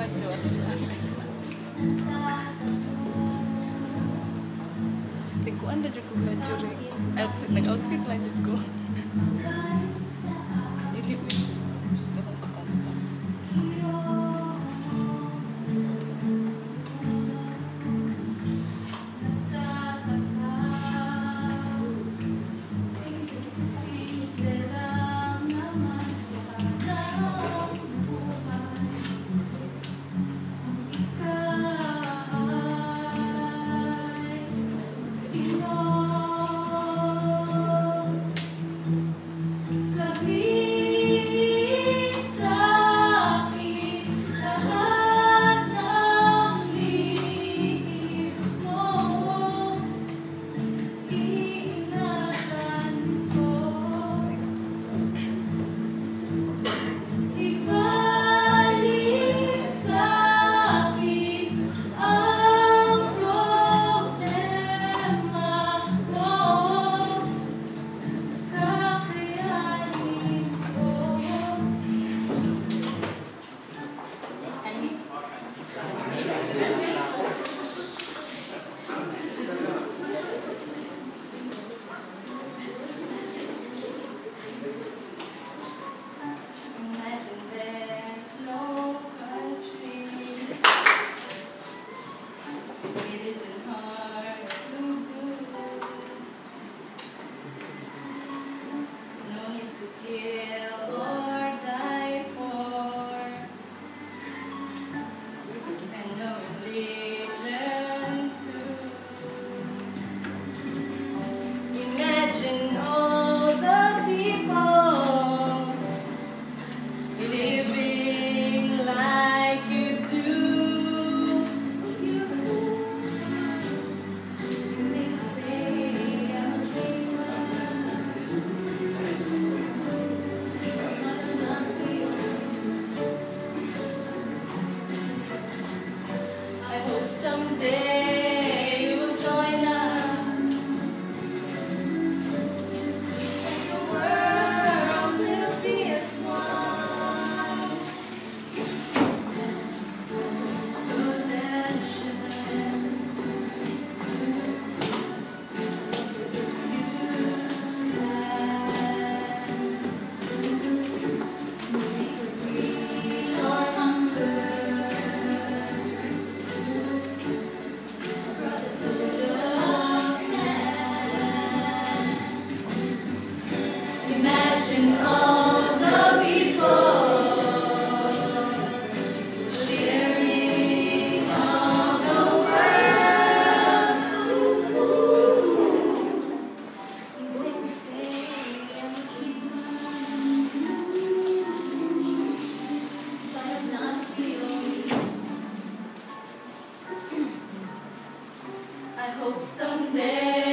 Diyos. Lingkuan na dyan ko nga during nag-outfit lang dyan ko. Dili ko yung pakanta. Someday you will join us, and the world will be as one. Possessions, free or hunger. Imagine all the people sharing all the world. They say I'm a human, but I'm not the only. I hope someday